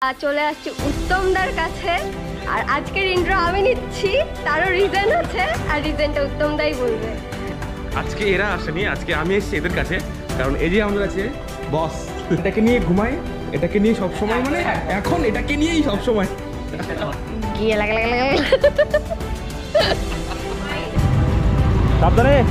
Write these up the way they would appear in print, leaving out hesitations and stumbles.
চলে আসছি উত্তমদার কাছে আর আজকের ইন্ট্রো আমি নিচ্ছি, তারও রিজন আছে আর রিজনটা উত্তমদাই বলবে। আজকে এরা আসেনি, আজকে আমি এসেছি এদের কাছে, কারণ এই যে আমাদের আছে বস, এটাকে নিয়ে ঘুমাই, এটাকে নিয়ে সবসময়, মানে এখন এটাকে নিয়েই সবসময়। সাবধানে।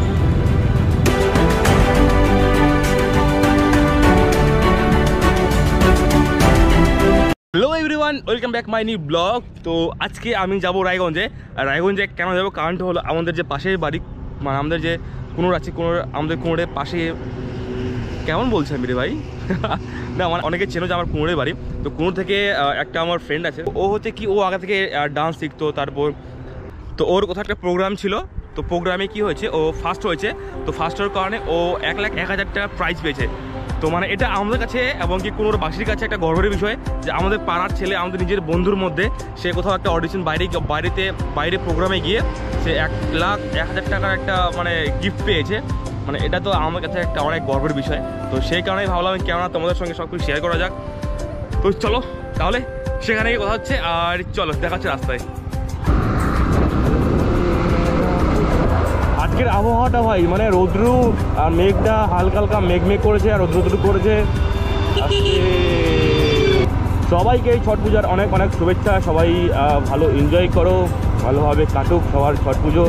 Hello everyone, welcome back my new vlog. তো আজকে আমি যাব রায়গঞ্জে। আর রায়গঞ্জে কেন যাবো, কারণটা হলো আমাদের যে পাশের বাড়ি, মানে আমাদের যে কুনোর আছে, আমাদের কুনোরের পাশে, কেমন বলছে আমি রে ভাই না আমার অনেকে চেনো যে আমার কুনোরের বাড়ি। তো কুনোর থেকে একটা আমার ফ্রেন্ড আছে, ও হচ্ছে কি ও আগে থেকে ডান্স শিখতো, তারপর তো ওর কোথাও একটা প্রোগ্রাম ছিল, তো প্রোগ্রামে কি হয়েছে, ও ফার্স্ট হয়েছে। তো ফার্স্ট হওয়ার কারণে ও 1,01,000 টাকা প্রাইজ পেয়েছে। তো মানে এটা আমাদের কাছে এবং কি কোনো বাসীর কাছে একটা গর্বের বিষয় যে আমাদের পাড়ার ছেলে, আমাদের নিজের বন্ধুর মধ্যে সে কোথাও একটা অডিশন বাইরে প্রোগ্রামে গিয়ে সে 1,01,000 টাকার একটা মানে গিফট পেয়েছে। মানে এটা তো আমার কাছে একটা অনেক গর্বের বিষয়। তো সেই কারণেই ভাবলাম কেননা তোমাদের সঙ্গে সব কিছু শেয়ার করা যাক। তো চলো তাহলে সেখানে গিয়ে কথা হচ্ছে, আর চলো দেখা হচ্ছে রাস্তায়। আজকের আবহাওয়াটা ভাই মানে রৌদ্রু আর মেঘটা হালকা হালকা মেঘ করেছে আর রৌদ্রু করেছে। সবাইকে এই ছট পূজার অনেক অনেক শুভেচ্ছা। সবাই ভালো এনজয় করো, ভালোভাবে কাটুক সবার ছট পুজো।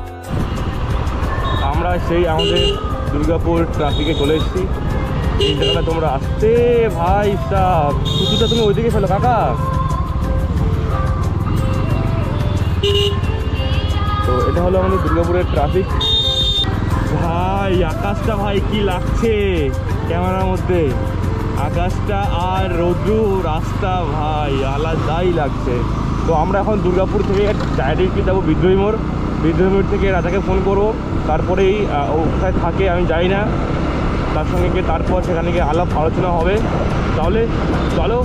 আমরা সেই আমাদের দুর্গাপুর ট্রাফিকে চলে এসেছি। এই জায়গাটা তোমরা আসতে ভাই সাহ, কুকুরটা তুমি ওইদিকে ফেলো কাকা। তো এটা হলো আমাদের দুর্গাপুরের ট্রাফিক। ভাই আকাশটা ভাই কি লাগছে ক্যামেরার মধ্যে, আকাশটা আর রৌদ্র রাস্তা ভাই আলাদাই লাগছে। তো আমরা এখন দুর্গাপুর থেকে ডাইরেক্টলি যাবো বিদ্রোহী মোড়। বিদ্রোহী মোড় থেকে রাজাকে ফোন করবো, তারপরেই ও কোথায় থাকে আমি যাই না, তার সঙ্গে গিয়ে তারপর সেখানে গিয়ে আলাপ আলোচনা হবে। তাহলে চলো।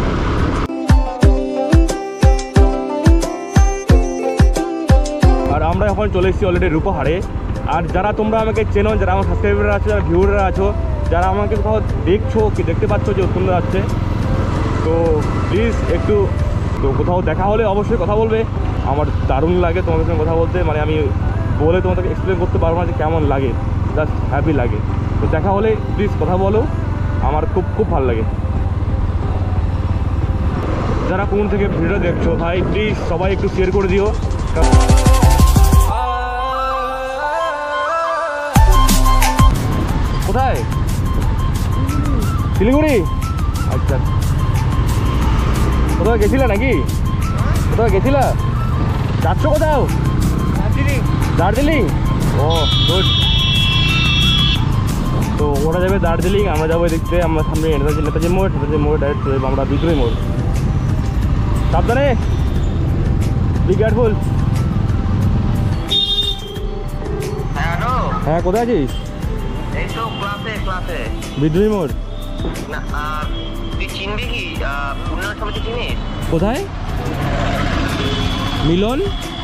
আর আমরা এখন চলে এসেছি অলরেডি রূপাহারে। আর যারা তোমরা আমাকে চেনো, যারা আমার সাবস্ক্রাইবাররা আছো, যারা ভিউয়াররা আছো, যারা আমাকে কোথাও দেখছো কি দেখতে পাচ্ছ যে উত্তমদা যাচ্ছে, তো প্লিজ একটু, তো কোথাও দেখা হলে অবশ্যই কথা বলবে। আমার দারুণ লাগে তোমাদের সঙ্গে কথা বলতে, মানে আমি বলে তোমাদেরকে এক্সপ্লেন করতে পারবো না যে কেমন লাগে, জাস্ট হ্যাপি লাগে। তো দেখা হলে প্লিজ কথা বলো, আমার খুব খুব ভালো লাগে। যারা কোন থেকে ভিডিও দেখছো ভাই প্লিজ সবাই একটু শেয়ার করে দিও। কোথায়? শিলিগুড়ি? আচ্ছা, কোথাও গেছিলা নাকি? কোথাও গেছিলা? যাচ্ছ কোথাও? দার্জিলিং। ও গুড। তো ওরা যাবে দার্জিলিং, আমরা যাবো দেখতে। আমরা সামনে নেতাজি মোড় ডাইরেক্ট চলে যাবো আমরা বিদ্রোহী মোড়। সাবধানে, বি কেয়ারফুল। হ্যাঁ কোথায় আছিস? এই তো ক্লাসে বিদ্রোহী মোড়। না তুই চিনবি কি উন্নয়ন সমিতি চিনিস? কোথায়? মিলন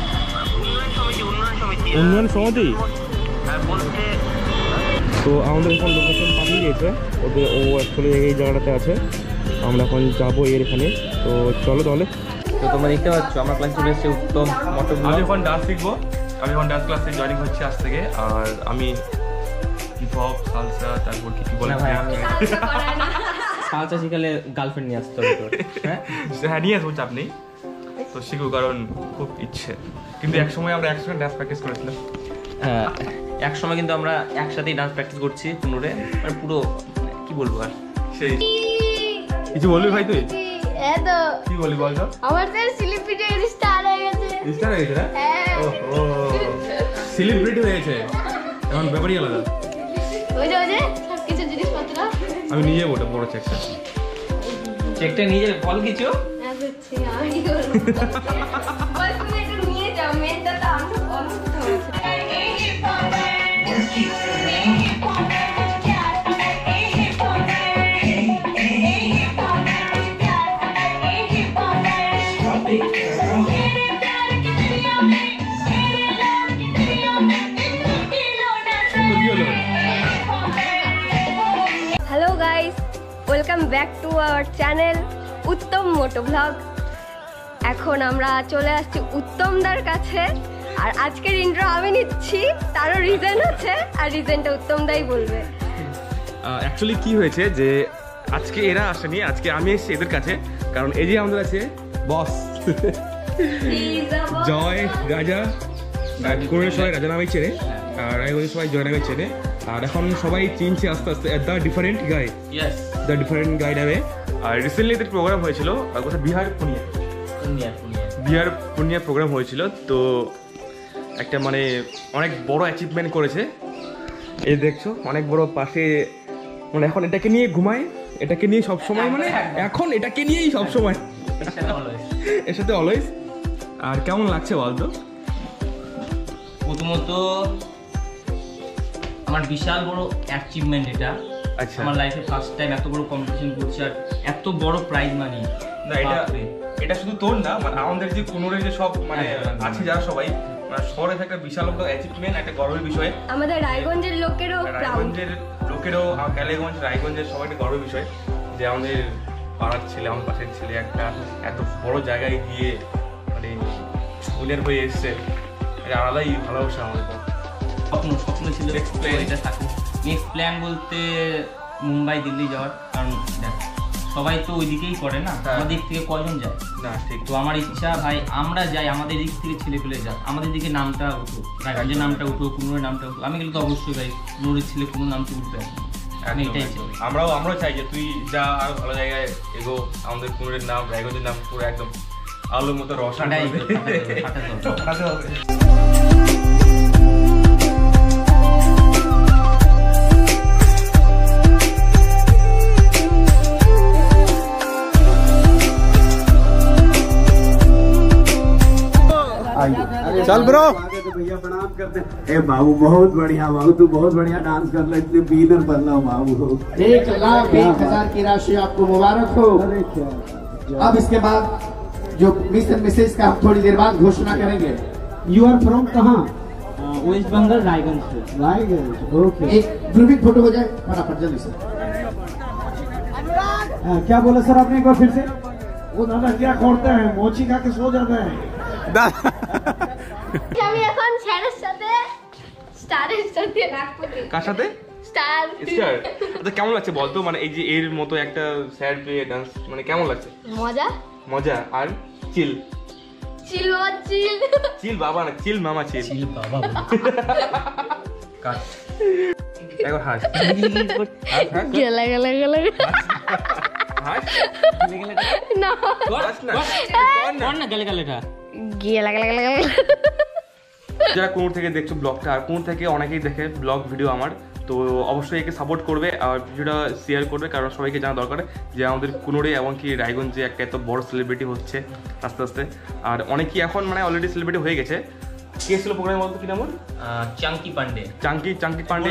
উন্নয়ন সমিতি। হ্যাঁ বলতে। তো আমাদের এখন লোকেশন পাঠিয়ে দিয়েছে ওদের, ও অ্যাকচুয়ালি এই জায়গাটাতে আছে, আমরা এখন যাবো এর এখানে। তো চলো তাহলে। তো তোমরা দেখতে পাচ্ছ আমার ক্লাসে চলে এসেছে উত্তম মোটো। আমি এখন ডান্স শিখবো, আমি এখন ডান্স ক্লাসে জয়েনিং হচ্ছে আজ থেকে। আর আমি হিপ হপ, সালসা, তারপর কি বলে ভাই, আমি সালসা শিখালে গার্লফ্রেন্ড নিয়ে আসতে হবে। হ্যাঁ নিয়ে আসবো, চাপ নেই। তো শিখবো, কারণ খুব ইচ্ছে। কিন্তু একসময় আমরা একসঙ্গে ডান্স প্র্যাকটিস করেছিলাম। হ্যাঁ এক সময় কিন্তু আমরা একসাথেই ডান্স প্র্যাকটিস করছি পুনরে, মানে পুরো কি বলবো আর। সেই কিছু বলবি ভাই তুই? এতো কি বলি বল তো? আমার তো সেলিব্রিটি স্টার হয়ে গেছে। স্টার হয়ে গেছে না? ও সেলিব্রিটি হয়েছে, এখন ব্যাপারই আলাদা। ওই যে সব কিছু জিনিসপত্র আমি নিজে ওটা বড় চেকটা নিজে বল কিছু। হ্যাঁ বুঝছি, আমি করব। বল তুমি একটু নিয়ে যাও, মেনটা তো আমি বলবো কোথাও। Hello guys, welcome back to our channel. Uttam moto vlog. এখন আমরা চলে আসছি উত্তমদার কাছে, আর আজকের ইন্ট্রো আমি নিচ্ছি, তারও রিজন আছে, আর রিজনটা উত্তমদাই বলবে। অ্যাকচুয়ালি কি হয়েছে যে আজকে এরা আসেনি, আজকে আমি এসেছি এদের কাছে, কারণ এই যে আমাদের আছে বস জয় রাজা, কোনের সবাই রাজা নামে চেনে, আর রায়গঞ্জের সবাই জয় নামে চেনে, আর এখন সবাই চিনছে আস্তে আস্তে the different guy, the different guy নামে। আর রিসেন্টলি এদের প্রোগ্রাম হয়েছিল কোথায়, বিহার পূর্ণিয়া প্রোগ্রাম হয়েছিল। তো একটা মানে অনেক বড় অ্যাচিভমেন্ট করেছে, এই দেখছো অনেক বড় পাশে, মানে এখন এটাকে নিয়ে ঘুমায়, এটাকে নিয়ে সবসময়, মানে এখন এটাকে নিয়েই সবসময়, এর সাথে অলওয়েজ। আর কেমন লাগছে বলতো? প্রথমত আমার বিশাল বড় অ্যাচিভমেন্ট এটা। আচ্ছা, আমার লাইফে ফার্স্ট টাইম এত বড় কম্পিটিশন করছি, আর এত বড় প্রাইজ মানি। না এটা শুধু তোর না, মানে আমাদের যে কোনোরে যে সব মানে আছে যারা সবাই, মানে শহরে একটা বিশাল বড় অ্যাচিভমেন্ট, একটা গর্বের বিষয়। আমাদের রায়গঞ্জের লোকেরও, কালিয়াগঞ্জ রায়গঞ্জের সবাই একটা গর্বের বিষয় যে আমাদের পাড়ার ছেলে, আমার পাশের ছেলে একটা এত বড় জায়গায় গিয়ে মানে উইনার হয়ে এসছে, এটা আলাদাই ভালোবাসা আমাদের। স্বপ্ন ছিল এটা থাকুক। নেক্সট প্ল্যান বলতে মুম্বাই দিল্লি যাওয়ার, কারণ দেখ সবাই তো ওই দিকেই করে না, আমাদের দিক থেকে কজন যায় না, ঠিক। তো আমার ইচ্ছা ভাই আমরা যাই, আমাদের দিক থেকে ছেলে পেলে যাক, আমাদের দিকে নামটা উঠো, রায়গঞ্জের নামটা উঠো, কুনুরের নামটা উঠো। আমি গেলে তো অবশ্যই ভাই কুনুরের ছেলে কোনো নামটা উঠবে, আমি এটাই চাই। আমরাও চাই যে তুই যা আরো ভালো জায়গায় এগো, আমাদের কুনুরের নাম, রায়গঞ্জের নাম পুরো একদম আলোর মতো রসায়ন হবে। चल ब्रो भैया प्रणाम करते हैं। ए बाबू बहुत बढ़िया, बाबू तू बहुत बढ़िया डांस कर रहा है, इतने बीनर बनना बाबू। 1,01,000 की राशि आपको मुबारक हो। अब इसके बाद जो मिस एंड मिसेज का हम थोड़ी देर बाद घोषणा करेंगे। यू आर फ्रॉम कहाँ? वेस्ट बंगाल रायगंज से। रायगंज, ओके। एक ग्रुपिंग फोटो हो जाए फटाफट जल्दी से। क्या बोला सर आपने एक बार फिर से? वो दादा क्या करते हैं, मोची खा के सो जाते हैं। আমি এখন স্যারের সাথে স্টারের সাথে রাখবো। কার সাথে? স্টার। আচ্ছা কেমন লাগছে বলতো, মানে এই যে এর মতো একটা স্যার পেয়ে ডান্স, মানে কেমন লাগছে? মজা আর চিল বাবা না, চিল মামা, চিল বাবা কাট একবার হাস গেলা না যারা কোন থেকে দেখছো ব্লগটা, আর কোন থেকে অনেকেই দেখে ব্লগ ভিডিও আমার, তো অবশ্যই একে সাপোর্ট করবে আর ভিডিওটা শেয়ার করবে, কারণ সবাইকে জানা দরকার যে আমাদের কুনোরে এবং কি রায়গঞ্জে একটা এত বড় সেলিব্রিটি হচ্ছে আস্তে আস্তে। আর অনেকেই এখন মানে অলরেডি সেলিব্রিটি হয়ে গেছে। কে ছিল প্রোগ্রামে বলতো, কি নাম? চাঙ্কি পান্ডে। চাঙ্কি পান্ডে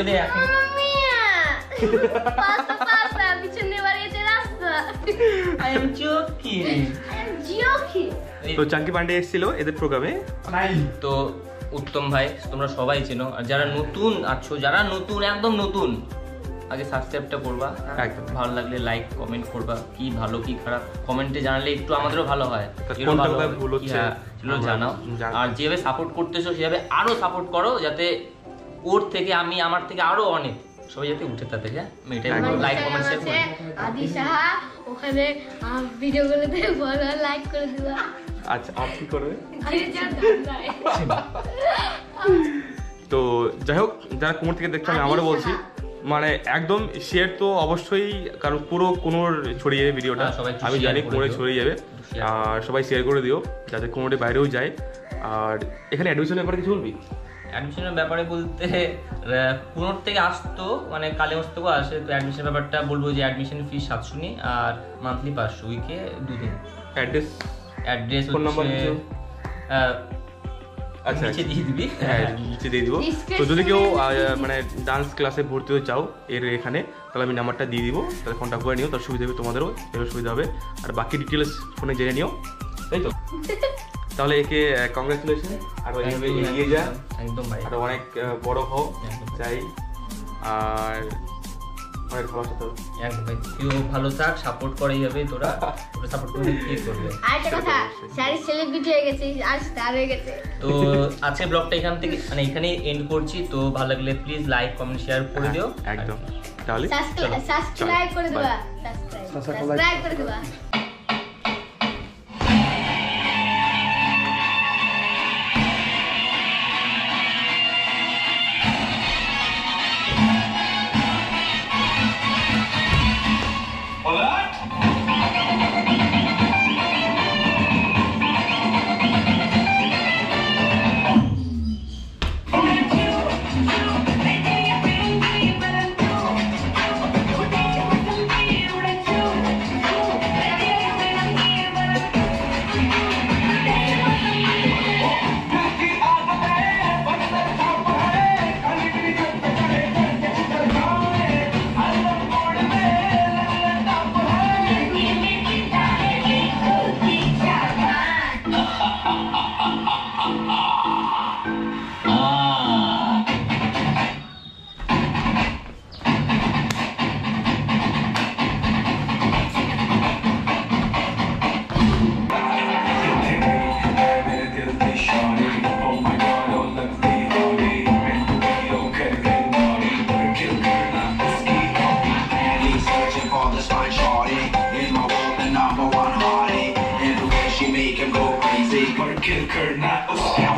তো চাঙ্কি পান্ডে এসেছিল এদের প্রোগ্রামে। তো উত্তম ভাই তোমরা সবাই চেনো, আর যারা নতুন আছো, যারা নতুন একদম নতুন, আগে সাবস্ক্রাইবটা করবা, একদম ভালো লাগলে লাইক কমেন্ট করবা, কি ভালো কি খারাপ কমেন্টে জানালে একটু আমাদেরও ভালো হয়, জানাও। আর যেভাবে সাপোর্ট করতেছো সেভাবে আরো সাপোর্ট করো, যাতে ওর থেকে আমি, আমার থেকে আরো অনেক সবাই যাতে উঠে তা থেকে। লাইক কমেন্ট শেয়ার করো। আদি সাহা ওখানে ভিডিওগুলোতে বলো লাইক করে দিবা। আচ্ছা আর কি করবে? তো যাই হোক, যারা কোমর থেকে দেখছো আমি আবারও বলছি, মানে একদম শেয়ার তো অবশ্যই, কারণ পুরো কোমর ছড়িয়ে যাবে ভিডিওটা, আমি জানি কোমরে ছড়িয়ে যাবে, আর সবাই শেয়ার করে দিও যাতে কোমরের বাইরেও যায়। আর এখানে অ্যাডমিশনের ব্যাপারে কিছু বলবি? অ্যাডমিশনের ব্যাপারে বলতে পুনর থেকে আসতো, মানে কালিগঞ্জ থেকেও আসে, তো অ্যাডমিশনের ব্যাপারটা বলবো যে অ্যাডমিশন ফি 700 নি, আর মান্থলি 500, উইকে 2 দিন। অ্যাড্রেস ফোন নাম্বার আচ্ছা নিচে দিয়ে দিবি, হ্যাঁ নিচে দিয়ে দিব। তো যদি কেউ মানে ডান্স ক্লাসে ভর্তি হতে চাও এখানে, তাহলে আমি নাম্বারটা দিয়ে দিব, তাহলে কন্ট্যাক্ট করে নিও, তার সুবিধা হবে, তোমাদেরও এরও সুবিধা হবে, আর বাকি ডিটেলস ফোনে জেনে নিও, তাই তো? তাহলে একে কংগ্রাচুলেশন, আর এইভাবে এগিয়ে যা, একদম ভাই, আর অনেক বড় হও চাই। আর অনেক ভালো সাথে একদম ভাই, তুইও ভালো থাক, সাপোর্ট করেই হবে, তোরা সাপোর্ট করলে কি করবে। আরেকটা কথা, স্যারের সেলিব্রিটি হয়ে গেছে, আর স্টার হয়ে গেছে। তো আজকে ব্লগটা এখান থেকে মানে এখানে এন্ড করছি। তো ভালো লাগলে প্লিজ লাইক কমেন্ট শেয়ার করে দিও। একদম, তাহলে সাবস্ক্রাইব করে দিবা, সাবস্ক্রাইব করে দিবা। Kill her, not